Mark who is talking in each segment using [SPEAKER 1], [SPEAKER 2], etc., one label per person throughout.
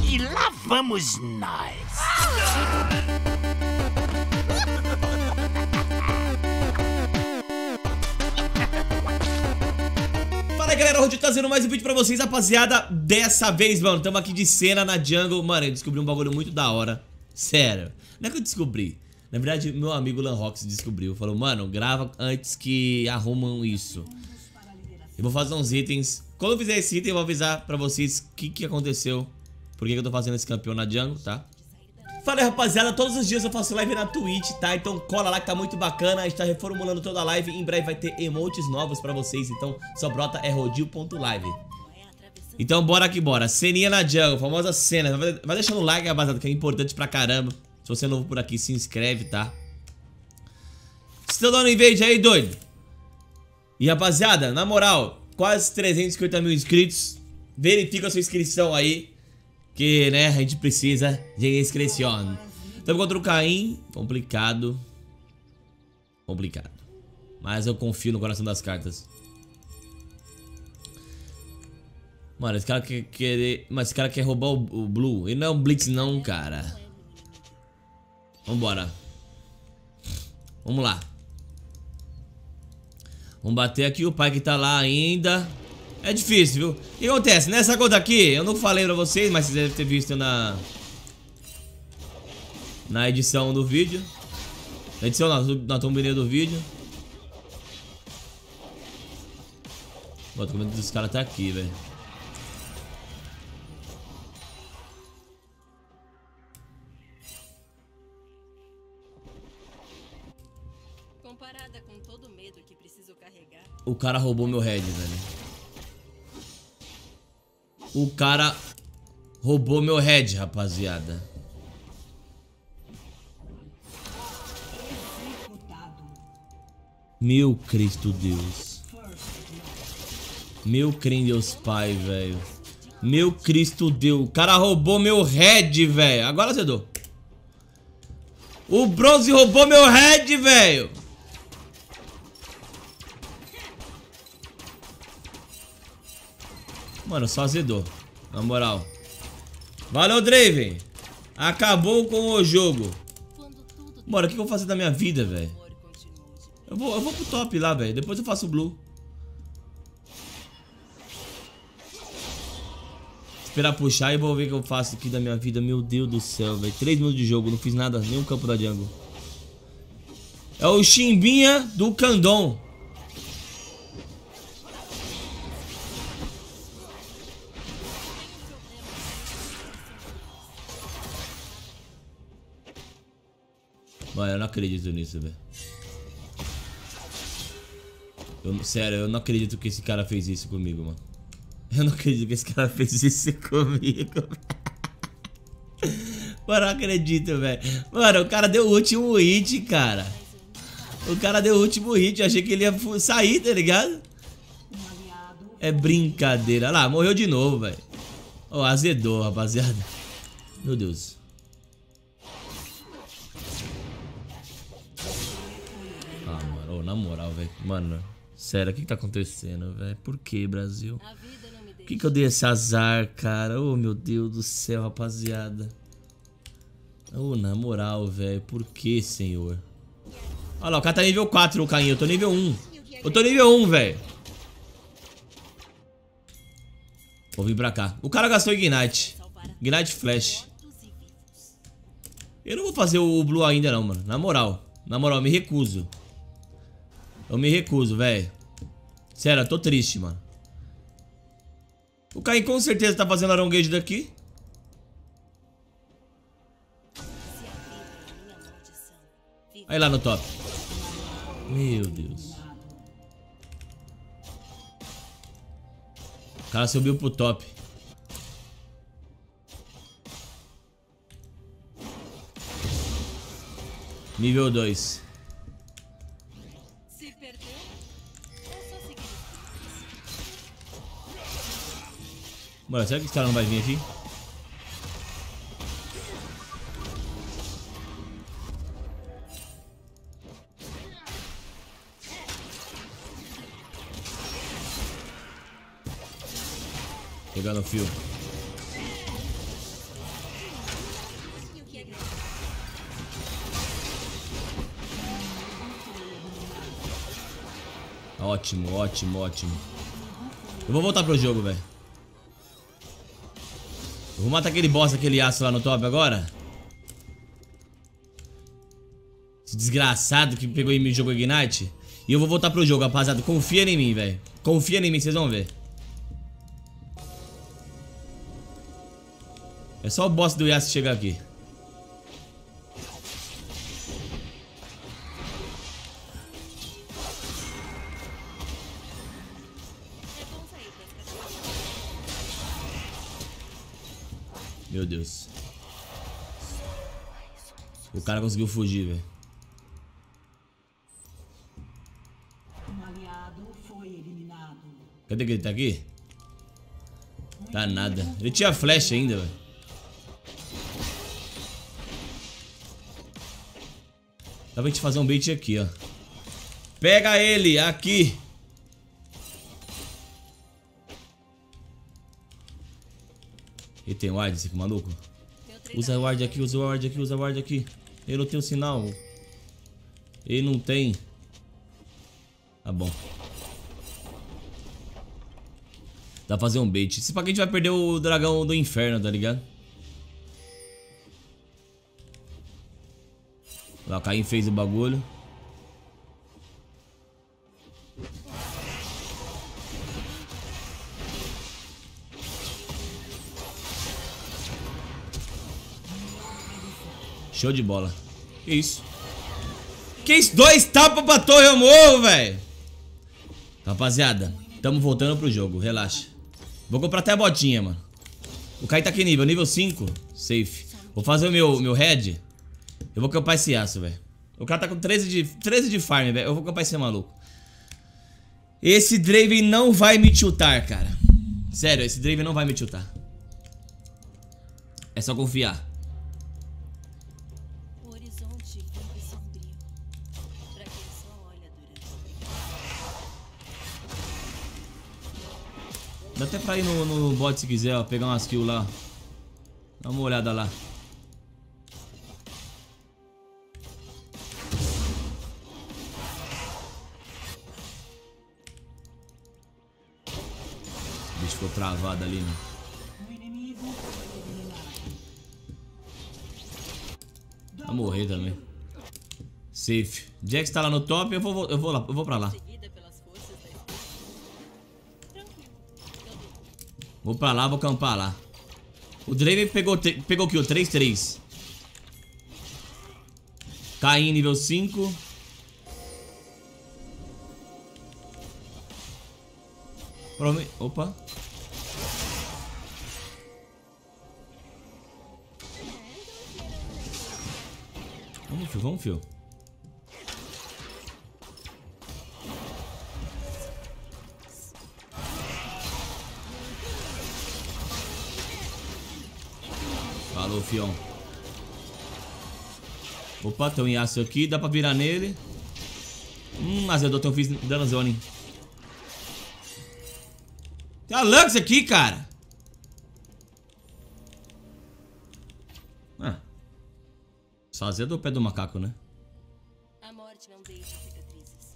[SPEAKER 1] E lá vamos nós.
[SPEAKER 2] Fala aí, galera, hoje trazendo mais um vídeo pra vocês, rapaziada. Dessa vez, mano, tamo aqui de cena na jungle. Mano, eu descobri um bagulho muito da hora. Sério, não é que eu descobri. Na verdade, meu amigo Lanrox descobriu. Falou, mano, grava antes que arrumam isso. Eu vou fazer uns itens. Quando eu fizer esse item, eu vou avisar pra vocês o que aconteceu. Por que eu tô fazendo esse campeão na jungle, tá? Fala aí, rapaziada, todos os dias eu faço live na Twitch, tá? Então cola lá que tá muito bacana. A gente tá reformulando toda a live. Em breve vai ter emotes novos pra vocês. Então só brota é rodil.live. Então bora que bora. Ceninha na jungle, famosa cena. Vai deixando o like, rapaziada, que é importante pra caramba. Se você é novo por aqui, se inscreve, tá? Vocês estão dando invade aí, doido? E rapaziada, na moral, quase 350 mil inscritos. Verifica a sua inscrição aí, que, né, a gente precisa de inscrição. Estamos contra o Caim. Complicado. Complicado. Mas eu confio no coração das cartas. Mano, esse cara quer querer... Mas esse cara quer roubar o Blue. Ele não é um Blitz não, cara. Vambora. Vamos lá. Vamos bater aqui o pai que tá lá ainda. É difícil, viu? O que acontece? Nessa conta aqui, eu não falei pra vocês, mas vocês devem ter visto na edição do vídeo. Na edição não, na thumbnail do vídeo. Bota o medo dos caras tá aqui, velho.
[SPEAKER 3] Comparada com todo o medo que preciso carregar.
[SPEAKER 2] O cara roubou meu head, velho. O cara roubou meu head, rapaziada. Meu Cristo Deus. Meu Deus Pai, velho. Meu Cristo Deus. O cara roubou meu head, velho. Agora azedou. O bronze roubou meu head, velho. Mano, só azedou. Na moral. Valeu, Draven. Acabou com o jogo. Bora, o que eu vou fazer da minha vida, velho? Eu vou pro top lá, velho. Depois eu faço o blue. Esperar puxar e vou ver o que eu faço aqui da minha vida. Meu Deus do céu, velho. 3 minutos de jogo, não fiz nada, nem um campo da jungle. É o Chimbinha do Candom. Mano, eu não acredito nisso, velho. Sério, eu não acredito que esse cara fez isso comigo, mano. Eu não acredito que esse cara fez isso comigo. Mano, eu não acredito, velho. Mano, o cara deu o último hit, cara. O cara deu o último hit. Eu achei que ele ia sair, tá ligado? É brincadeira. Olha lá, morreu de novo, velho. Ó, azedou, rapaziada. Meu Deus. Na moral, velho. Mano, sério, o que tá acontecendo, velho? Por que, Brasil? Por que eu dei esse azar, cara? Oh, meu Deus do céu, rapaziada. Oh, na moral, velho. Por que, senhor? Olha lá, o cara tá nível 4, o Caim. Eu tô nível 1. Eu tô nível 1, velho. Vou vir pra cá. O cara gastou Ignite. Ignite Flash. Eu não vou fazer o Blue ainda não, mano. Na moral, eu me recuso. Eu me recuso, velho. Sério, eu tô triste, mano. O Caim com certeza tá fazendo aronguejo daqui. Aí lá no top. Meu Deus. O cara subiu pro top. Nível 2. Mano, será que esse cara não vai vir aqui? Pegar no fio. Ótimo, ótimo, ótimo. Eu vou voltar pro jogo, velho. Eu vou matar aquele boss, aquele aço lá no top agora. Esse desgraçado que pegou em mim e jogou Ignite. E eu vou voltar pro jogo, rapaziada. Confia em mim, velho. Confia em mim, vocês vão ver. É só o boss do Yasuo chegar aqui. Meu Deus. O cara conseguiu fugir, velho. Cadê que ele tá aqui? Tá nada. Ele tinha flash ainda, velho. Dá pra gente fazer um bait aqui, ó. Pega ele, aqui. Ele tem ward, esse aqui, maluco? Usa ward aqui, usa ward aqui, usa ward aqui. Ele não tem o sinal. Ele não tem. Tá bom. Dá pra fazer um bait. Se pra que a gente vai perder o dragão do inferno, tá ligado? Lá, o Caim fez o bagulho. Show de bola. Que isso? Que isso? 2 tapas pra torre eu morro, velho. Rapaziada, tamo voltando pro jogo, relaxa. Vou comprar até a botinha, mano. O Caim tá que nível? Nível 5? Safe. Vou fazer o meu head. Eu vou campar esse aço, velho. O cara tá com 13 de farm, velho. Eu vou campar esse maluco. Esse Draven não vai me tiltar, cara. Sério, esse Draven não vai me tiltar. É só confiar.
[SPEAKER 3] O horizonte vive sombrio. Pra quem só olha durante.
[SPEAKER 2] Dá até pra ir no bot se quiser, ó. Pegar umas kills lá. Dá uma olhada lá. O bicho ficou travado ali, né? Vai morrer também. Safe. Jax tá lá no top, eu vou pra lá.
[SPEAKER 3] Seguida pelas forças da escuridão. Tranquilo.
[SPEAKER 2] Vou pra lá, vou campar lá. O Draven pegou kill 3-3. Caim nível 5. Provavelmente. Opa. Vamos, fio, vamos, fio. Falou, fião. Opa, tem um Yasuo aqui, dá pra virar nele. Azedou, tem um Fizz dando zone. Tem a Lux aqui, cara. Só azedou o pé do macaco, né?
[SPEAKER 3] A morte não deixa cicatrizes.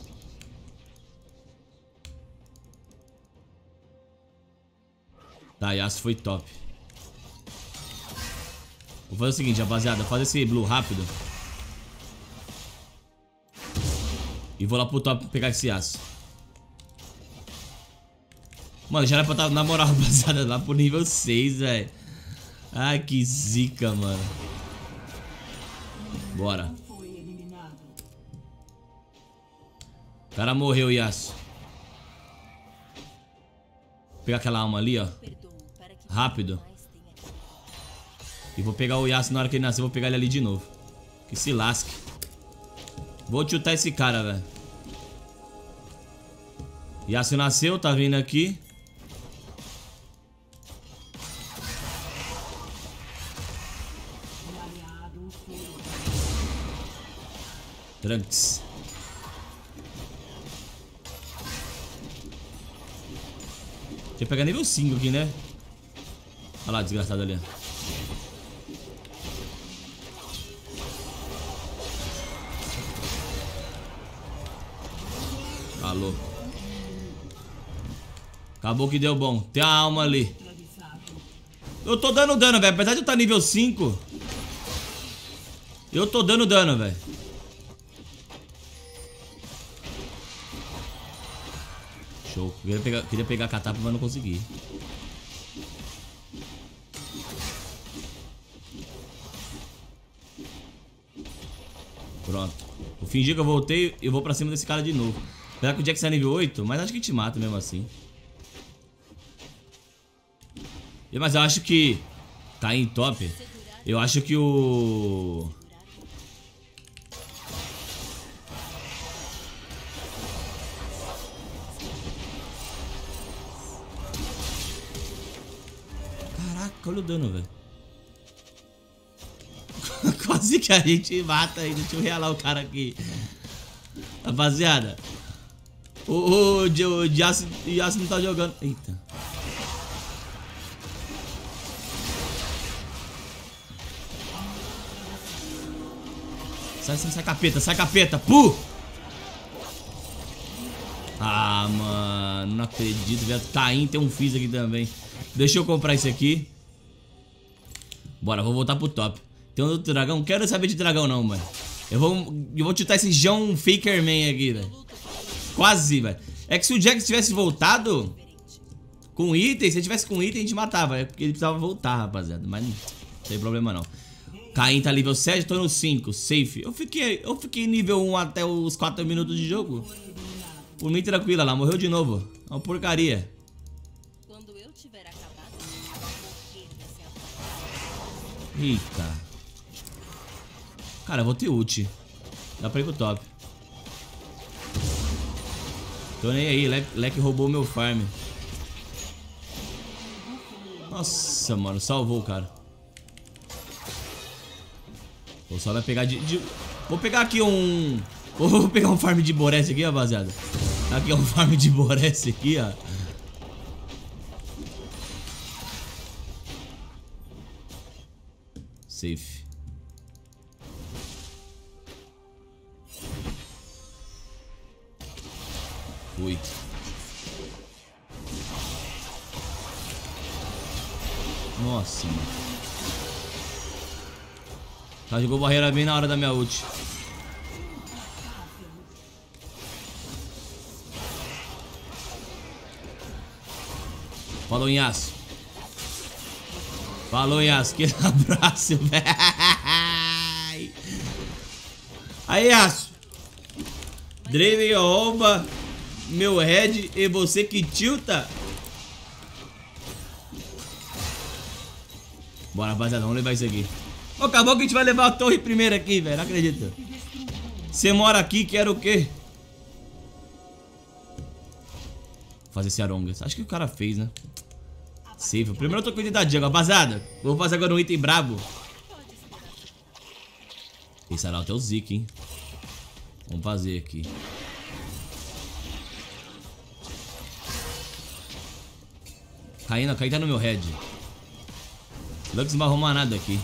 [SPEAKER 2] Tá, Yasuo foi top. Vou fazer o seguinte, rapaziada. Fazer esse blue rápido. E vou lá pro top pegar esse Yasuo. Mano, já era pra estar, na moral, rapaziada, lá pro nível 6, velho. Ai, que zica, mano. Bora. O cara morreu, Yasuo. Vou pegar aquela alma ali, ó. Rápido. E vou pegar o Yasuo na hora que ele nascer. Vou pegar ele ali de novo. Que se lasque. Vou tiltar esse cara, velho. Yasuo nasceu, tá vindo aqui. Trunks. Deixa eu pegar nível 5 aqui, né? Olha lá, desgraçado ali. louco. Acabou que deu bom. Tem a alma ali. Eu tô dando dano, velho. Apesar de eu estar nível 5, eu tô dando dano, velho. Show. Queria pegar a catapa, mas não consegui. Pronto. Vou fingir que eu voltei e eu vou pra cima desse cara de novo. Apesar que o Jax é nível 8, mas acho que te mata mesmo assim. Mas eu acho que... Tá em top. Eu acho que o... Caraca, olha o dano, velho. Quase que a gente mata aí. Deixa eu realar o cara aqui. Rapaziada, o Yasuo não tá jogando. Eita. Sai capeta, sai capeta. Puh! Ah, mano, não acredito, velho. Caim, tem um Fizz aqui também. Deixa eu comprar esse aqui. Bora, vou voltar pro top. Tem um outro dragão? Não quero saber de dragão não, mano. Eu vou chutar esse João Fakerman aqui, velho. Quase, velho. É que se o Jax tivesse voltado com item, se ele tivesse com item, a gente matava. É porque ele precisava voltar, rapaziada. Mas não tem problema não. Caim tá nível 7, tô no 5, safe. Eu fiquei nível 1 até os 4 minutos de jogo. Por mim tranquila lá, morreu de novo. É uma porcaria.
[SPEAKER 3] Quando eu tiver acabado,
[SPEAKER 2] Eita. Cara, eu vou ter ult. Dá pra ir pro top. Tô nem aí, Leque roubou meu farm. Nossa, mano, salvou o cara. Vou só vai pegar Vou pegar aqui um... Vou pegar um farm de Boresse aqui, rapaziada. Aqui é um farm de Boresse aqui, ó. Safe. Fui. Nossa, mano. Tá, jogou barreira bem na hora da minha ult. Falou, Yasuo. Falou, Yasuo. Que abraço, velho. Aí, Yasuo. Draven rouba meu head e você que tilta. Bora, rapaziada, vamos levar isso aqui. Acabou que a gente vai levar a torre primeiro aqui, velho. Não acredito. Você mora aqui, quer o quê? Vou fazer esse Arongas. Acho que o cara fez, né? Save. Primeiro eu tô com ele da jungle, rapaziada. Vou fazer agora um item brabo. Esse Arauto é o Zeke, hein? Vamos fazer aqui. Caim tá no meu head. Lux não vai arrumar nada aqui.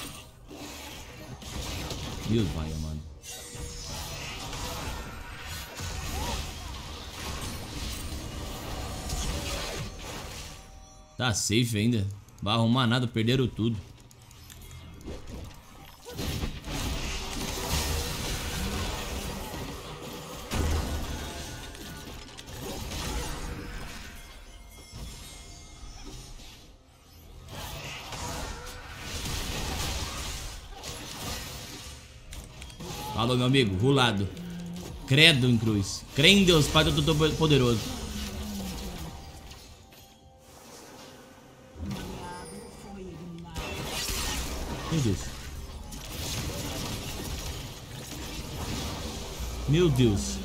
[SPEAKER 2] Meu pai, mano. Tá safe ainda. Vai arrumar nada, perderam tudo. Falou, meu amigo, rolado. Credo em cruz. Crê em Deus, Pai do Todo-Poderoso. Meu Deus. Meu Deus.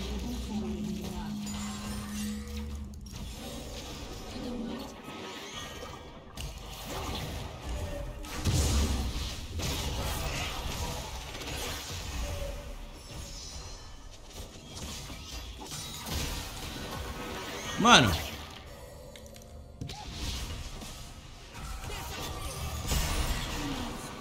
[SPEAKER 2] Mano.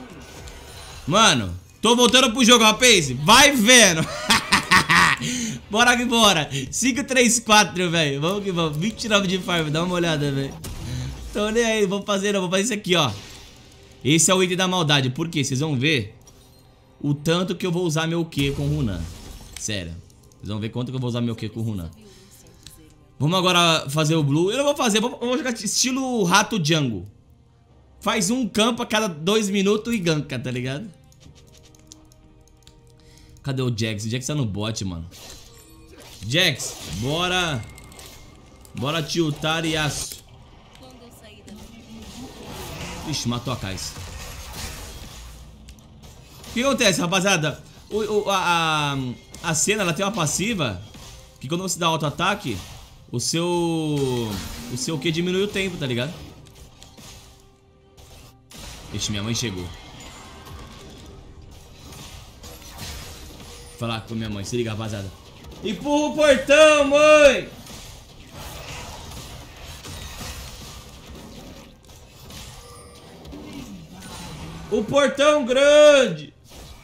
[SPEAKER 2] Mano, tô voltando pro jogo, rapaz. Vai vendo. Bora que bora. 5, 3, 4, velho. Vamos que vamos. 29 de farm. Dá uma olhada, velho. Tô nem aí. Vou fazer, não. Vou fazer isso aqui, ó. Esse é o item da maldade. Por quê? Vocês vão ver o tanto que eu vou usar meu Q com Runan. Sério. Vocês vão ver quanto que eu vou usar meu Q com Runan. Vamos agora fazer o blue. Eu não vou fazer. Vamos jogar estilo rato jungle. Faz um campo a cada 2 minutos e ganka, tá ligado? Cadê o Jax? O Jax tá no bot, mano. Jax, bora. Bora tiltar e aço. Ixi, matou a Kais. O que acontece, rapaziada? A cena, ela tem uma passiva que quando você dá auto-ataque, o seu Q diminui o tempo, tá ligado? Ixi, minha mãe chegou. Vou falar com minha mãe, se liga, rapaziada. Empurra o portão, mãe! O portão grande!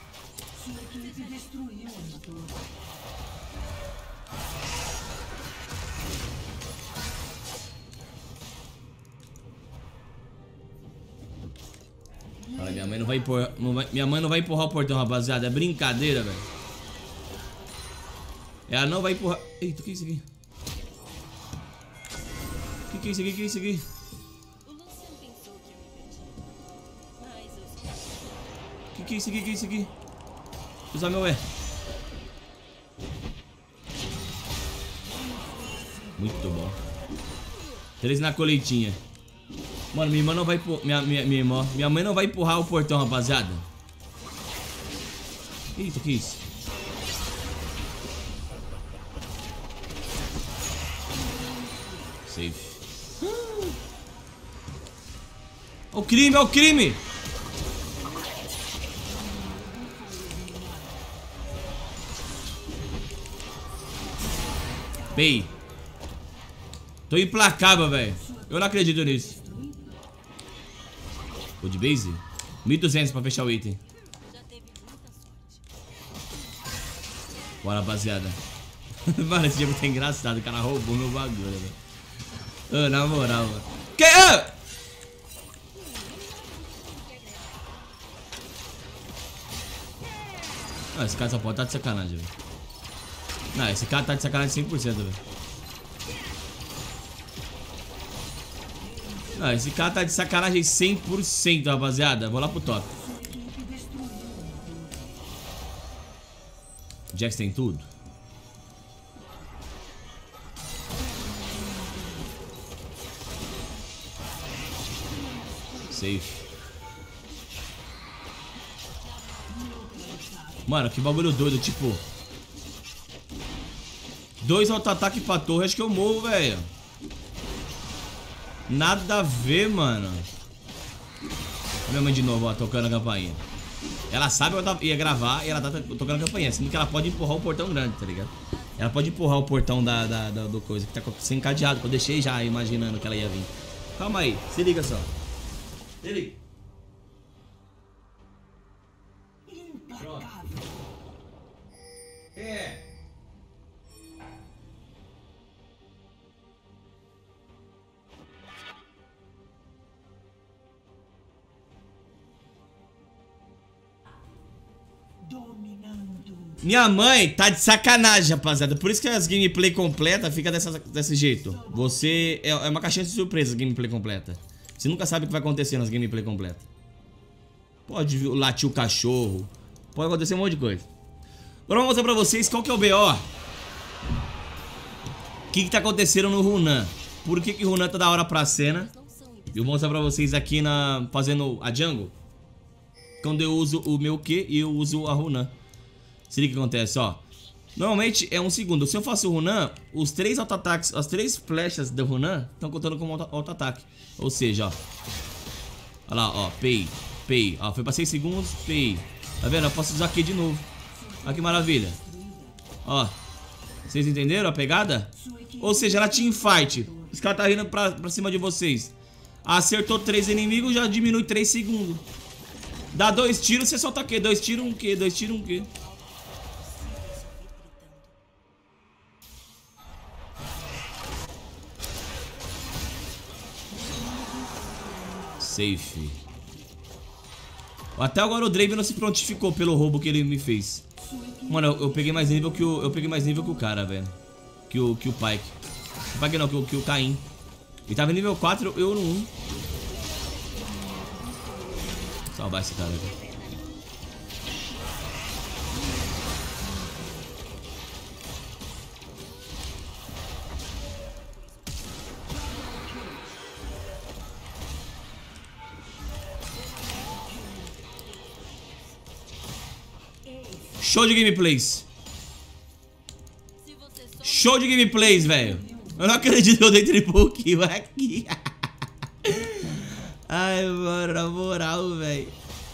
[SPEAKER 2] Olha, minha mãe não vai empurrar, minha mãe não vai empurrar o portão, rapaziada. É brincadeira, velho. Ela não vai empurrar. Eita, o que é isso aqui? O que é isso aqui? O que é isso aqui?
[SPEAKER 3] O Lucian pensou que eu me perdi. Mas eu sou.
[SPEAKER 2] O que é isso aqui? O que é isso aqui? Vou usar meu E. Muito bom. 3 na coletinha. Mano, minha irmã não vai minha mãe não vai empurrar o portão, rapaziada. Eita, que isso? Safe. Ó o crime, ó o crime! Bem. Tô implacável, velho. Eu não acredito nisso. O de base? 1.200 pra fechar o item.
[SPEAKER 3] Já teve muita sorte.
[SPEAKER 2] Bora, rapaziada. Mano, esse jogo tá engraçado. O cara roubou meu bagulho, velho. Oh, na moral, mano. Que? Ah, esse cara só pode tá de sacanagem, velho. Não, esse cara tá de sacanagem 100%, velho. Não, esse cara tá de sacanagem 100%, rapaziada. Vou lá pro top. Jax tem tudo. Safe. Mano, que bagulho doido, tipo 2 auto-ataque pra torre, acho que eu morro, velho. Nada a ver, mano. Minha mãe de novo, ó, tocando a campainha. Ela sabe que eu ia gravar e ela tá tocando a campainha. Sendo que ela pode empurrar o portão grande, tá ligado? Ela pode empurrar o portão do coisa que tá sem cadeado, que eu deixei já imaginando que ela ia vir. Calma aí, se liga só. Se liga. Pronto. É. Minha mãe tá de sacanagem, rapaziada. Por isso que as gameplay completa fica desse jeito. Você... É uma caixinha de surpresa, gameplay completa. Você nunca sabe o que vai acontecer nas gameplay completa. Pode latir o cachorro. Pode acontecer um monte de coisa. Agora eu vou mostrar pra vocês qual que é o BO. O que tá acontecendo no Runan. Por que o Runan tá da hora pra cena. Eu vou mostrar pra vocês aqui fazendo a jungle. Quando eu uso o meu Q e eu uso a Runan. Se liga o que acontece, ó. Normalmente é 1 segundo. Se eu faço o Runan, os 3 auto-ataques, as 3 flechas do Runan estão contando como auto-ataque. Ou seja, ó. Olha lá, ó. Pay. Ó, foi pra 6 segundos. Pay. Tá vendo? Eu posso usar aqui de novo. Olha que maravilha. Ó. Vocês entenderam a pegada? Ou seja, ela teamfight. Os caras tá indo pra cima de vocês. Acertou 3 inimigos, já diminui 3 segundos. Dá 2 tiros, você solta Q. 2 tiros, 1 Q. 2 tiros, 1 Q. Safe. Até agora o Draven não se prontificou pelo roubo que ele me fez. Mano, eu peguei mais nível que o. Eu peguei mais nível que o cara, velho. Que o Pyke. O Pyke não, que o Caim. Ele tava em nível 4, eu no 1. Salvar esse cara aqui. Show de gameplays. Show de gameplays, velho. Eu não acredito que eu dei triple kill aqui. Ai, mano, na moral, velho.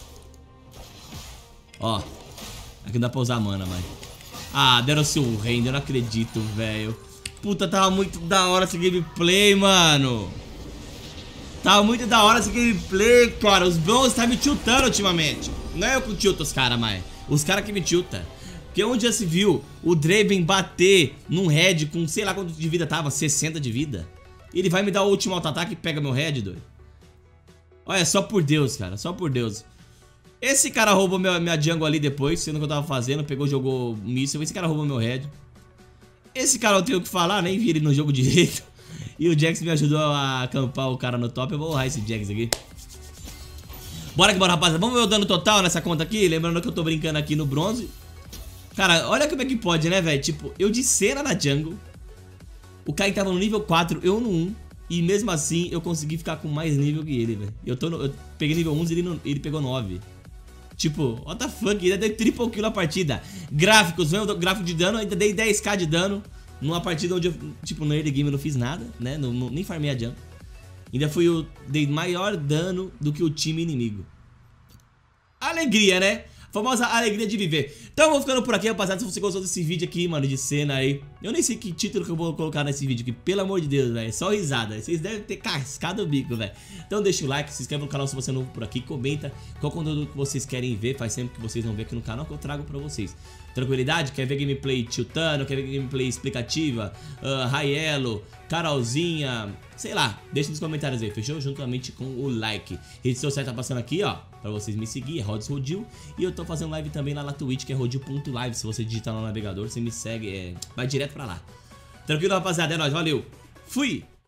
[SPEAKER 2] Ó. Aqui não dá pra usar mana, mas. Ah, deram-se um render, eu não acredito, velho. Puta, tava muito da hora esse gameplay, mano. Tava muito da hora esse gameplay, cara. Os bons tá me tiltando ultimamente. Não é eu que tilto os caras, mais. Os caras que me tiltam. Porque onde já se viu o Draven bater num head com sei lá quanto de vida tava, 60 de vida. E ele vai me dar o último auto-ataque e pega meu head, doido. Olha, só por Deus, cara, só por Deus. Esse cara roubou minha jungle ali depois, sendo que eu tava fazendo, pegou, jogou míssil. Esse cara roubou meu head. Esse cara eu tenho o que falar, nem vi ele no jogo direito. E o Jax me ajudou a acampar o cara no top. Eu vou honrar esse Jax aqui. Bora que bora, rapaziada. Vamos ver o dano total nessa conta aqui. Lembrando que eu tô brincando aqui no bronze. Cara, olha como é que pode, né, velho? Tipo, eu de cena na jungle. O Caim tava no nível 4, eu no 1. E mesmo assim, eu consegui ficar com mais nível que ele, velho. Eu peguei nível 11 e ele pegou 9. Tipo, what the fuck? Ainda dei triple kill na partida. Gráficos, vem o gráfico de dano. Ainda dei 10k de dano. Numa partida onde eu, tipo, no early game eu não fiz nada, né? Nem farmei a jungle. Ainda dei maior dano do que o time inimigo. Alegria, né? Famosa alegria de viver. Então eu vou ficando por aqui, rapaziada. Se você gostou desse vídeo aqui, mano, de cena aí. Eu nem sei que título que eu vou colocar nesse vídeo aqui. Pelo amor de Deus, velho. Só risada. Vocês devem ter cascado o bico, velho. Então deixa o like, se inscreve no canal se você é novo por aqui. Comenta qual conteúdo que vocês querem ver. Faz tempo que vocês não vê aqui no canal que eu trago pra vocês. Tranquilidade? Quer ver gameplay tiltando? Quer ver gameplay explicativa? Raiello, Carolzinha, sei lá, deixa nos comentários aí, fechou? Juntamente com o like. Rede social tá passando aqui, ó, pra vocês me seguir, é Rods Rodil. E eu tô fazendo live também lá na Twitch, que é rodil.live. Se você digitar no navegador, você me segue, vai direto pra lá. Tranquilo, rapaziada, é nóis, valeu, fui!